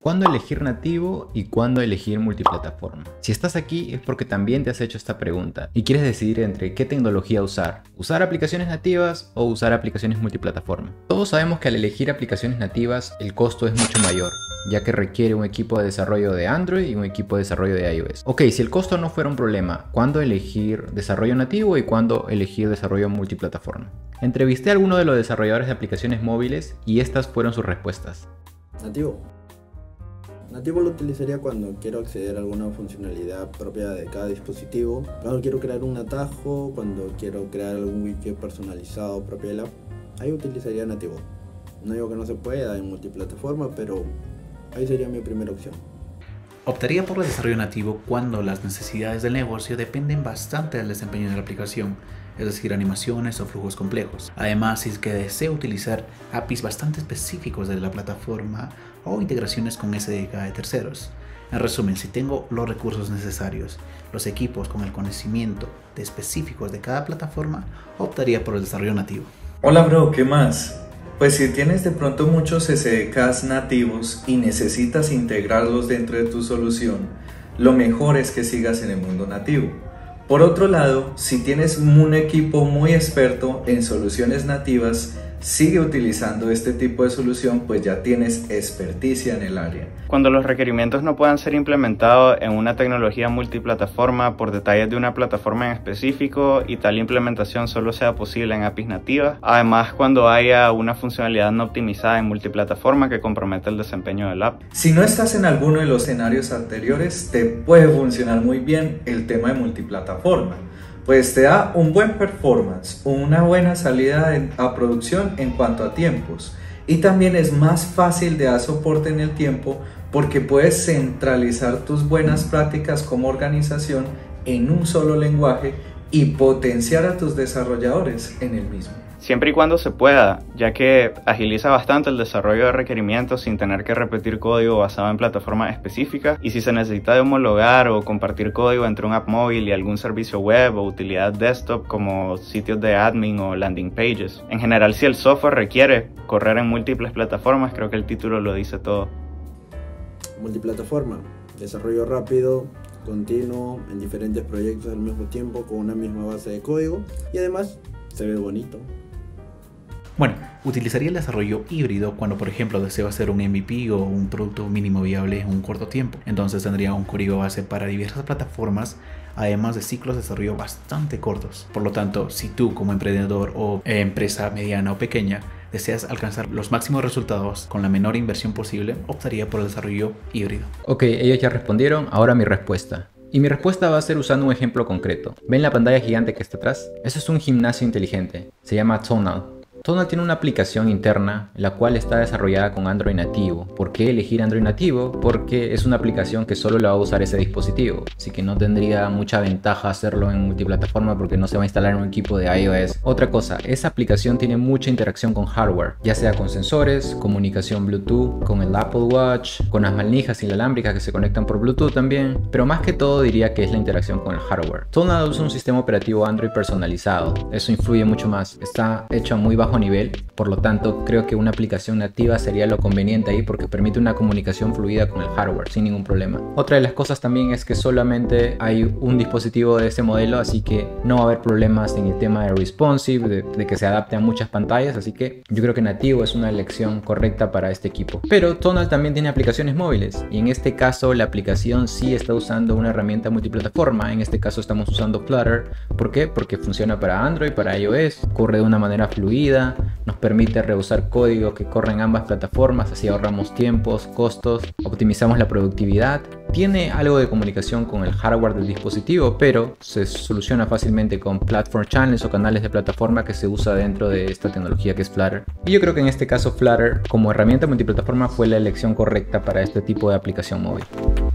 ¿Cuándo elegir nativo y cuándo elegir multiplataforma? Si estás aquí es porque también te has hecho esta pregunta y quieres decidir entre qué tecnología usar. ¿Usar aplicaciones nativas o usar aplicaciones multiplataforma? Todos sabemos que al elegir aplicaciones nativas el costo es mucho mayor, ya que requiere un equipo de desarrollo de Android y un equipo de desarrollo de iOS. Ok, si el costo no fuera un problema, ¿cuándo elegir desarrollo nativo y cuándo elegir desarrollo multiplataforma? Entrevisté a algunos de los desarrolladores de aplicaciones móviles y estas fueron sus respuestas. Nativo lo utilizaría cuando quiero acceder a alguna funcionalidad propia de cada dispositivo, cuando quiero crear un atajo, cuando quiero crear algún widget personalizado propio de la app. Ahí utilizaría nativo. No digo que no se pueda en multiplataforma, pero ahí sería mi primera opción. Optaría por el desarrollo nativo cuando las necesidades del negocio dependen bastante del desempeño de la aplicación, es decir, animaciones o flujos complejos. Además, si es que deseo utilizar APIs bastante específicos de la plataforma o integraciones con SDK de terceros. En resumen, si tengo los recursos necesarios, los equipos con el conocimiento específicos de cada plataforma, optaría por el desarrollo nativo. Hola bro, ¿qué más? Pues si tienes de pronto muchos SDKs nativos y necesitas integrarlos dentro de tu solución, lo mejor es que sigas en el mundo nativo. Por otro lado, si tienes un equipo muy experto en soluciones nativas, sigue utilizando este tipo de solución, pues ya tienes experticia en el área. Cuando los requerimientos no puedan ser implementados en una tecnología multiplataforma por detalles de una plataforma en específico y tal implementación solo sea posible en APIs nativas. Además, cuando haya una funcionalidad no optimizada en multiplataforma que comprometa el desempeño del app. Si no estás en alguno de los escenarios anteriores, te puede funcionar muy bien el tema de multiplataforma. Pues te da un buen performance, una buena salida a producción en cuanto a tiempos, y también es más fácil de dar soporte en el tiempo porque puedes centralizar tus buenas prácticas como organización en un solo lenguaje y potenciar a tus desarrolladores en el mismo. Siempre y cuando se pueda, ya que agiliza bastante el desarrollo de requerimientos sin tener que repetir código basado en plataformas específicas, y si se necesita de homologar o compartir código entre un app móvil y algún servicio web o utilidad desktop como sitios de admin o landing pages. En general, si el software requiere correr en múltiples plataformas, creo que el título lo dice todo. Multiplataforma, desarrollo rápido, continuo, en diferentes proyectos al mismo tiempo con una misma base de código y además se ve bonito. Bueno, utilizaría el desarrollo híbrido cuando, por ejemplo, deseo hacer un MVP o un producto mínimo viable en un corto tiempo. Entonces tendría un código base para diversas plataformas, además de ciclos de desarrollo bastante cortos. Por lo tanto, si tú como emprendedor o empresa mediana o pequeña deseas alcanzar los máximos resultados con la menor inversión posible, optaría por el desarrollo híbrido. Ok, ellos ya respondieron, ahora mi respuesta. Y mi respuesta va a ser usando un ejemplo concreto. ¿Ven la pantalla gigante que está atrás? Eso es un gimnasio inteligente. Se llama Tonal. Tonal tiene una aplicación interna la cual está desarrollada con Android nativo. ¿Por qué elegir Android nativo? Porque es una aplicación que solo la va a usar ese dispositivo, así que no tendría mucha ventaja hacerlo en multiplataforma porque no se va a instalar en un equipo de iOS. Otra cosa, esa aplicación tiene mucha interacción con hardware, ya sea con sensores, comunicación Bluetooth, con el Apple Watch, con las manijas inalámbricas que se conectan por Bluetooth también, pero más que todo diría que es la interacción con el hardware. Tonal usa un sistema operativo Android personalizado, eso influye mucho más, está hecho a muy bajo nivel, por lo tanto creo que una aplicación nativa sería lo conveniente ahí porque permite una comunicación fluida con el hardware sin ningún problema. Otra de las cosas también es que solamente hay un dispositivo de este modelo, así que no va a haber problemas en el tema de responsive, de que se adapte a muchas pantallas, así que yo creo que nativo es una elección correcta para este equipo. Pero Tonal también tiene aplicaciones móviles y en este caso la aplicación sí está usando una herramienta multiplataforma. En este caso estamos usando Flutter. ¿Por qué? Porque funciona para Android, para iOS, corre de una manera fluida, nos permite reusar código que corre en ambas plataformas, así ahorramos tiempos, costos, optimizamos la productividad. Tiene algo de comunicación con el hardware del dispositivo, pero se soluciona fácilmente con Platform Channels o canales de plataforma que se usa dentro de esta tecnología que es Flutter. Y yo creo que en este caso Flutter como herramienta multiplataforma fue la elección correcta para este tipo de aplicación móvil.